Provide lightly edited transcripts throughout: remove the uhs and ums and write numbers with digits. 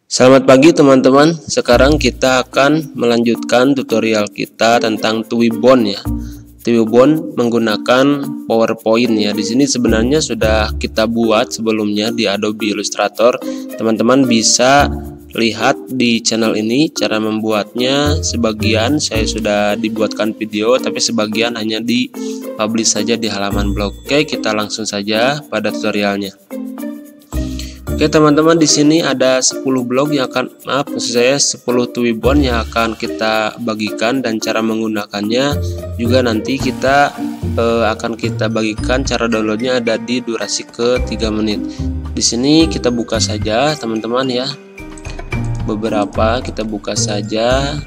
Selamat pagi teman-teman. Sekarang kita akan melanjutkan tutorial kita tentang Twibbon ya. Twibbon menggunakan PowerPoint ya. Di sini sebenarnya sudah kita buat sebelumnya di Adobe Illustrator. Teman-teman bisa lihat di channel ini cara membuatnya. Sebagian saya sudah dibuatkan video, tapi sebagian hanya di publish saja di halaman blog. Oke, kita langsung saja pada tutorialnya. Oke teman-teman, di sini ada 10 blog yang akan maksud saya 10 Twibbon yang akan kita bagikan, dan cara menggunakannya juga nanti kita akan kita bagikan. Cara downloadnya ada di durasi ke 3 menit. Di sini kita buka saja teman-teman ya. Beberapa kita buka saja.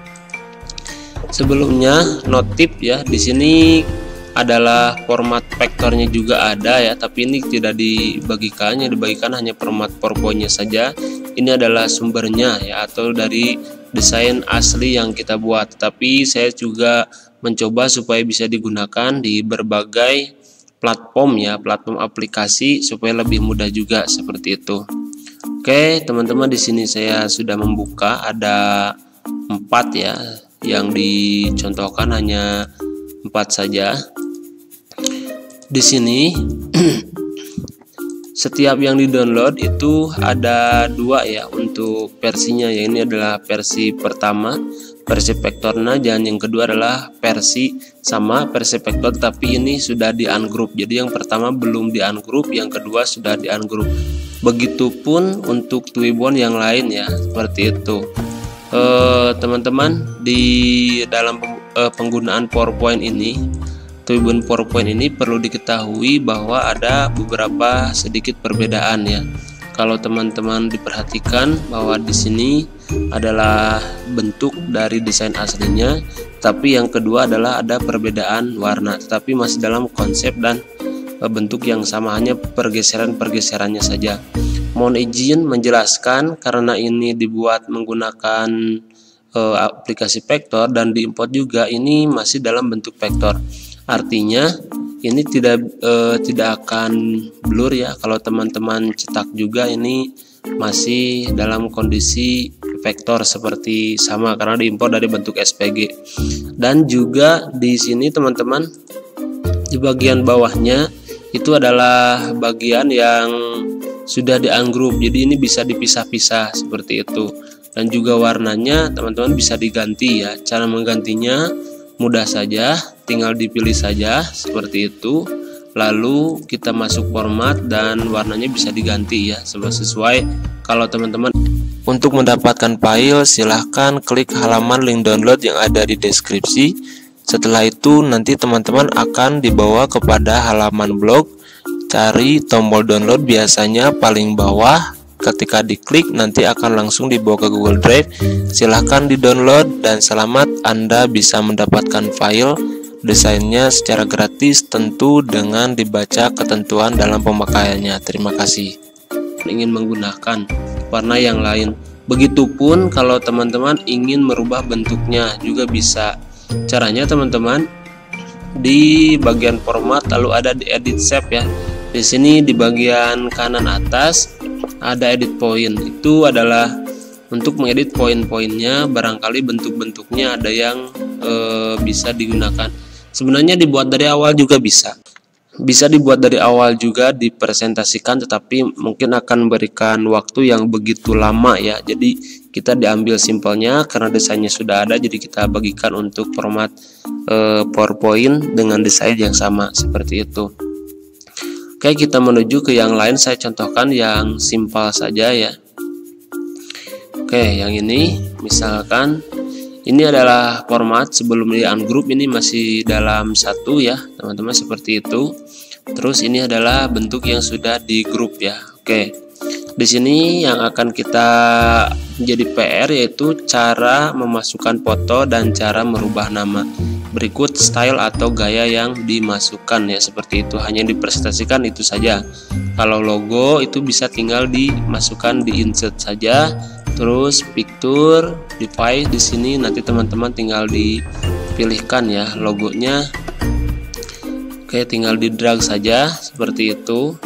Sebelumnya notif ya, di sini adalah format vektornya juga ada ya, tapi ini tidak dibagikannya, dibagikan hanya format PowerPoint-nya saja. Ini adalah sumbernya ya, atau dari desain asli yang kita buat, tapi saya juga mencoba supaya bisa digunakan di berbagai platform ya, platform aplikasi supaya lebih mudah juga seperti itu. Oke teman-teman, di sini saya sudah membuka, ada 4 ya, yang dicontohkan hanya 4 saja. Di sini setiap yang di-download itu ada 2 ya untuk versinya ya. Ini adalah versi pertama, versi vektornya, dan yang kedua adalah versi sama versi vektor tapi ini sudah di ungroup. Jadi yang pertama belum di ungroup, yang kedua sudah di ungroup. Begitupun untuk Twibbon yang lain ya, seperti itu. Teman-teman, di dalam penggunaan PowerPoint ini, Twibbon PowerPoint ini perlu diketahui bahwa ada beberapa sedikit perbedaan ya. Kalau teman-teman diperhatikan bahwa di sini adalah bentuk dari desain aslinya, tapi yang kedua adalah ada perbedaan warna, tetapi masih dalam konsep dan bentuk yang sama, hanya pergeseran-pergeserannya saja. Mohon izin menjelaskan karena ini dibuat menggunakan aplikasi vektor dan diimport juga, ini masih dalam bentuk vektor. Artinya ini tidak akan blur ya. Kalau teman-teman cetak juga ini masih dalam kondisi vektor seperti sama karena diimpor dari bentuk SVG. Dan juga di sini teman-teman, di bagian bawahnya itu adalah bagian yang sudah di ungroup, jadi ini bisa dipisah-pisah seperti itu. Dan juga warnanya teman-teman bisa diganti ya. Cara menggantinya mudah saja, tinggal dipilih saja seperti itu, lalu kita masuk format dan warnanya bisa diganti ya sesuai. Kalau teman-teman untuk mendapatkan file, silahkan klik halaman link download yang ada di deskripsi. Setelah itu nanti teman-teman akan dibawa kepada halaman blog. Cari tombol download biasanya paling bawah. Ketika diklik nanti akan langsung dibawa ke Google Drive. Silahkan di-download dan selamat, Anda bisa mendapatkan file desainnya secara gratis, tentu dengan dibaca ketentuan dalam pemakaiannya. Terima kasih. Ingin menggunakan warna yang lain. Begitupun kalau teman-teman ingin merubah bentuknya juga bisa. Caranya teman-teman, di bagian format lalu ada di edit shape ya. Di sini di bagian kanan atas ada edit point, itu adalah untuk mengedit poin-poinnya. Barangkali bentuk-bentuknya ada yang bisa digunakan. Sebenarnya dibuat dari awal juga bisa dibuat dari awal juga dipresentasikan, tetapi mungkin akan memberikan waktu yang begitu lama ya. Jadi kita diambil simpelnya karena desainnya sudah ada, jadi kita bagikan untuk format PowerPoint dengan desain yang sama seperti itu. Oke, kita menuju ke yang lain. Saya contohkan yang simpel saja ya. Oke, yang ini misalkan ini adalah format sebelum di ungroup, ini masih dalam satu ya teman-teman, seperti itu. Terus ini adalah bentuk yang sudah di grup ya. Oke, di sini yang akan kita menjadi PR yaitu cara memasukkan foto dan cara merubah nama. Berikut style atau gaya yang dimasukkan ya, seperti itu. Hanya dipresentasikan itu saja. Kalau logo itu bisa tinggal dimasukkan di insert saja. Terus picture, device, di sini nanti teman-teman tinggal dipilihkan ya logonya. Oke, tinggal di drag saja seperti itu.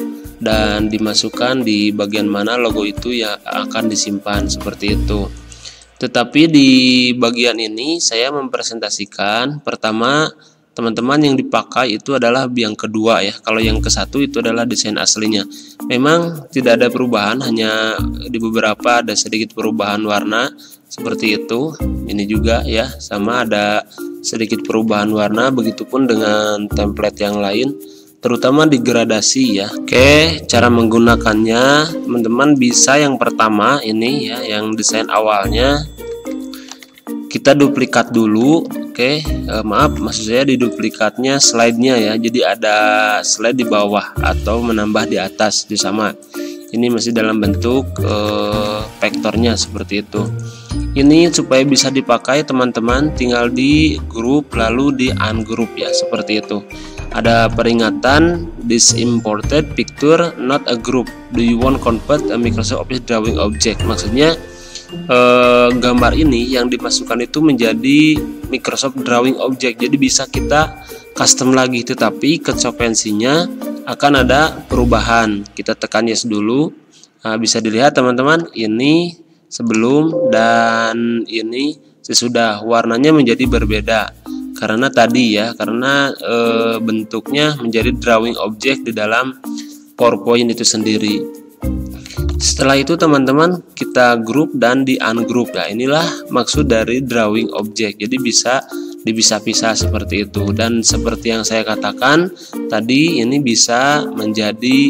dan dimasukkan di bagian mana logo itu yang akan disimpan, seperti itu. Tetapi di bagian ini saya mempresentasikan pertama teman-teman yang dipakai itu adalah yang kedua ya. Kalau yang ke satu itu adalah desain aslinya. Memang tidak ada perubahan, hanya di beberapa ada sedikit perubahan warna seperti itu. Ini juga ya sama ada sedikit perubahan warna, begitupun dengan template yang lain, terutama di gradasi ya. Oke, cara menggunakannya teman-teman bisa yang pertama ini ya, yang desain awalnya kita duplikat dulu. Oke, maaf, maksud saya di duplikatnya slide-nya ya. Jadi ada slide di bawah atau menambah di atas itu sama. Ini masih dalam bentuk vektornya seperti itu. Ini supaya bisa dipakai teman-teman tinggal di grup lalu di ungroup ya, seperti itu. Ada peringatan, this imported picture not a group, do you want convert a Microsoft Office drawing object. Maksudnya gambar ini yang dimasukkan itu menjadi Microsoft drawing object, jadi bisa kita custom lagi, tetapi konsekuensinya akan ada perubahan. Kita tekan yes dulu. Nah, bisa dilihat teman-teman, ini sebelum dan ini sesudah, warnanya menjadi berbeda karena tadi ya, karena bentuknya menjadi drawing object di dalam PowerPoint itu sendiri. Setelah itu teman-teman kita grup dan di ungroup ya. Inilah maksud dari drawing object, jadi bisa dipisah-pisah seperti itu. Dan seperti yang saya katakan tadi, ini bisa menjadi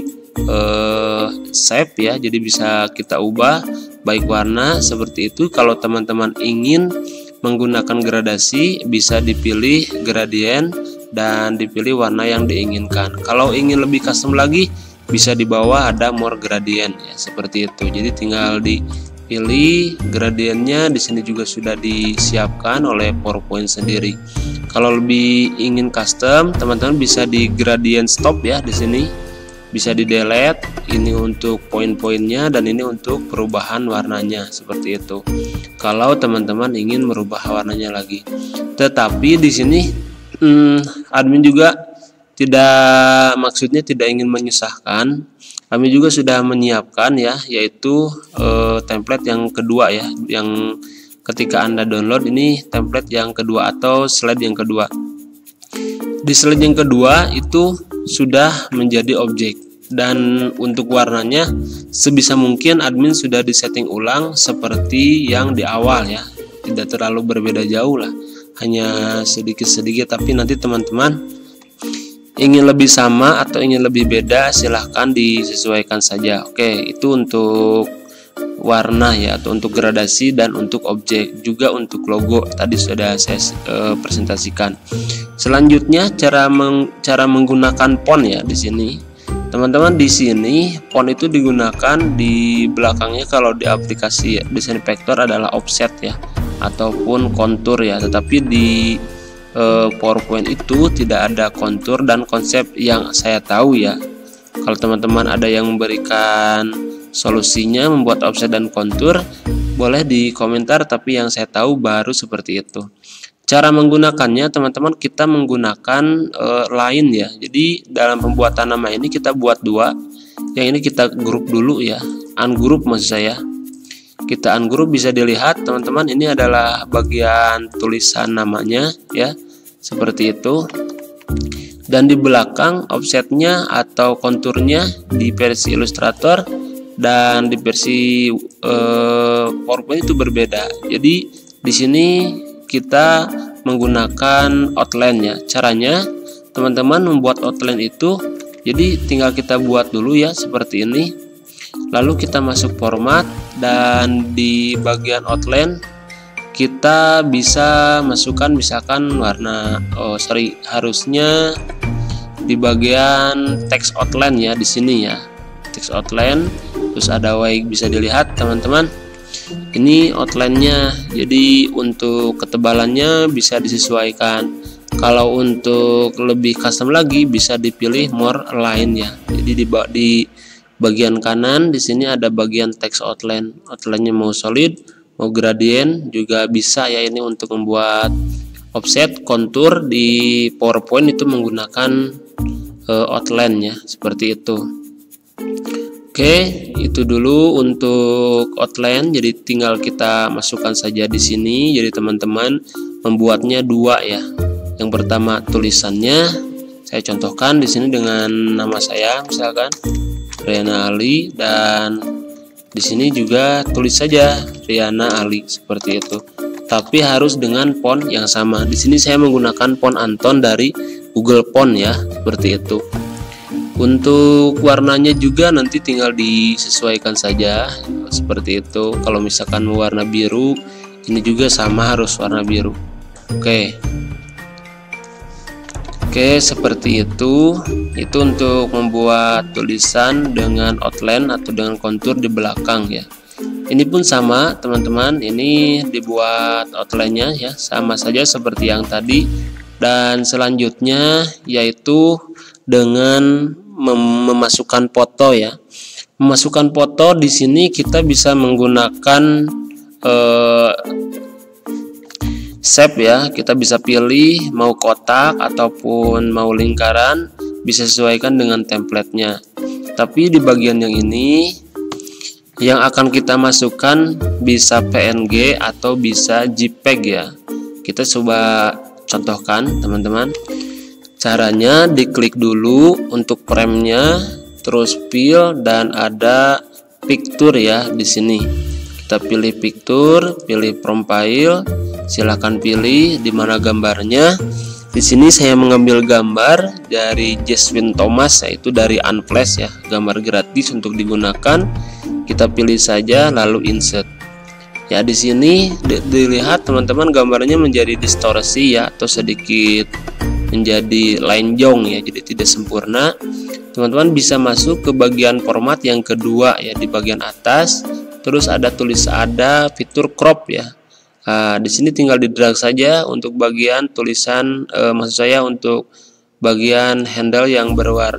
shape ya, jadi bisa kita ubah baik warna seperti itu. Kalau teman-teman ingin menggunakan gradasi, bisa dipilih gradient dan dipilih warna yang diinginkan. Kalau ingin lebih custom lagi, bisa di bawah ada more gradient ya, seperti itu. Jadi tinggal dipilih gradientnya. Di sini juga sudah disiapkan oleh PowerPoint sendiri. Kalau lebih ingin custom, teman-teman bisa di gradient stop ya, di sini bisa di delete. Ini untuk poin-poinnya dan ini untuk perubahan warnanya, seperti itu. Kalau teman-teman ingin merubah warnanya lagi. Tetapi di sini admin juga maksudnya tidak ingin menyusahkan. Kami juga sudah menyiapkan ya, yaitu template yang kedua ya, yang ketika Anda download ini template yang kedua atau slide yang kedua. Di slide yang kedua itu sudah menjadi objek, dan untuk warnanya sebisa mungkin admin sudah disetting ulang seperti yang di awal ya, tidak terlalu berbeda jauh lah, hanya sedikit-sedikit. Tapi nanti teman-teman ingin lebih sama atau ingin lebih beda, silahkan disesuaikan saja. Oke, itu untuk warna ya, atau untuk gradasi dan untuk objek, juga untuk logo tadi sudah saya presentasikan. Selanjutnya cara menggunakan font ya. Di sini teman-teman, di sini font itu digunakan di belakangnya. Kalau di aplikasi Design Vector adalah offset ya, ataupun kontur ya, tetapi di PowerPoint itu tidak ada kontur dan konsep yang saya tahu ya. Kalau teman-teman ada yang memberikan solusinya membuat offset dan kontur, boleh di komentar, tapi yang saya tahu baru seperti itu. Cara menggunakannya teman-teman, kita menggunakan line ya. Jadi dalam pembuatan nama ini kita buat dua. Yang ini kita grup dulu ya, ungroup maksud saya. Kita ungroup, bisa dilihat teman-teman, ini adalah bagian tulisan namanya ya, seperti itu. Dan di belakang offsetnya atau konturnya di versi Illustrator dan di versi PowerPoint itu berbeda. Jadi di sini kita menggunakan outline ya. Caranya teman-teman membuat outline itu, jadi tinggal kita buat dulu ya seperti ini. Lalu kita masuk format, dan di bagian outline kita bisa masukkan misalkan warna, harusnya di bagian text outline ya, di sini ya, text outline. Terus ada white, bisa dilihat teman-teman, ini outline-nya. Jadi untuk ketebalannya bisa disesuaikan. Kalau untuk lebih custom lagi bisa dipilih more line ya. Jadi di bagian kanan di sini ada bagian text outline. Outline-nya mau solid, mau gradient juga bisa ya. Ini untuk membuat offset kontur di PowerPoint itu menggunakan outline ya, seperti itu. Oke, itu dulu untuk outline. Jadi tinggal kita masukkan saja di sini. Jadi teman-teman membuatnya dua ya. Yang pertama tulisannya saya contohkan di sini dengan nama saya, misalkan Riana Ali, dan di sini juga tulis saja Riana Ali seperti itu. Tapi harus dengan font yang sama. Di sini saya menggunakan font Anton dari Google Font ya, seperti itu. Untuk warnanya juga nanti tinggal disesuaikan saja seperti itu. Kalau misalkan warna biru, ini juga sama harus warna biru. Oke, seperti itu. Itu untuk membuat tulisan dengan outline atau dengan kontur di belakang ya. Ini pun sama teman-teman, ini dibuat outline-nya ya, sama saja seperti yang tadi. Dan selanjutnya yaitu dengan memasukkan foto ya. Memasukkan foto di sini kita bisa menggunakan shape ya. Kita bisa pilih mau kotak ataupun mau lingkaran, bisa sesuaikan dengan template-nya. Tapi di bagian yang ini yang akan kita masukkan bisa PNG atau bisa JPEG ya. Kita coba contohkan teman-teman. Caranya diklik dulu untuk frame-nya, terus fill dan ada picture ya di sini. Kita pilih picture, pilih profile, silahkan pilih di mana gambarnya. Di sini saya mengambil gambar dari Jaswin Thomas, yaitu dari Unflash ya, gambar gratis untuk digunakan. Kita pilih saja lalu insert. Ya di sini dilihat teman-teman gambarnya menjadi distorsi ya, atau sedikit menjadi lenjong ya, jadi tidak sempurna. Teman-teman bisa masuk ke bagian format yang kedua ya, di bagian atas terus ada fitur crop ya. Di sini tinggal di drag saja untuk bagian tulisan, maksud saya untuk bagian handle yang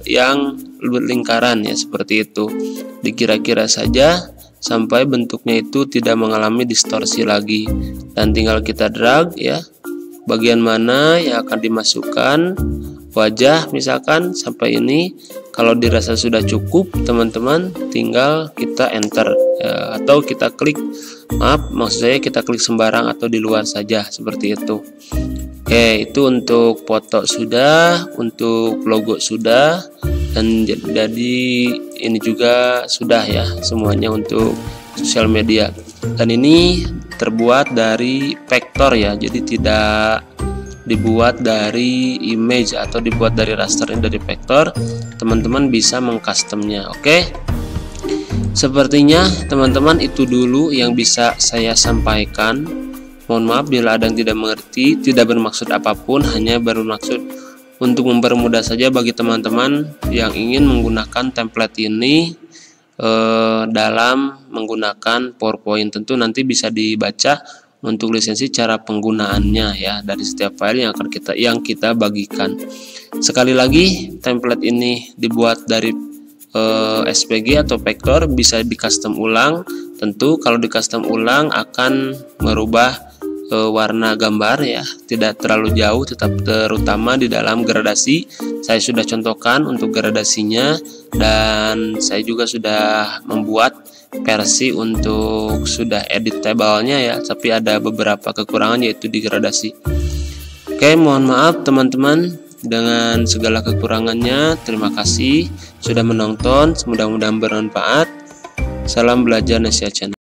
lingkaran ya, seperti itu. Dikira-kira saja sampai bentuknya itu tidak mengalami distorsi lagi, dan tinggal kita drag ya, bagian mana yang akan dimasukkan wajah misalkan sampai ini. Kalau dirasa sudah cukup teman-teman tinggal kita enter ya, atau kita klik, maksud saya kita klik sembarang atau di luar saja seperti itu. Oke, itu untuk foto sudah, untuk logo sudah, dan jadi ini juga sudah ya semuanya untuk sosial media. Dan ini terbuat dari vektor ya, jadi tidak dibuat dari image atau dibuat dari rasternya dari vektor. Teman-teman bisa mengcustomnya. Oke, sepertinya teman-teman itu dulu yang bisa saya sampaikan. Mohon maaf bila ada yang tidak mengerti, tidak bermaksud apapun, hanya bermaksud untuk mempermudah saja bagi teman-teman yang ingin menggunakan template ini dalam menggunakan PowerPoint. Tentu nanti bisa dibaca untuk lisensi cara penggunaannya ya, dari setiap file yang kita bagikan. Sekali lagi, template ini dibuat dari SVG atau vektor, bisa di custom ulang. Tentu kalau di custom ulang akan merubah warna gambar ya, tidak terlalu jauh, tetap terutama di dalam gradasi. Saya sudah contohkan untuk gradasinya, dan saya juga sudah membuat versi untuk sudah editable-nya ya, tapi ada beberapa kekurangan yaitu di gradasi. Oke, mohon maaf teman-teman dengan segala kekurangannya. Terima kasih sudah menonton, mudah-mudahan bermanfaat. Salam belajar Nesia Channel.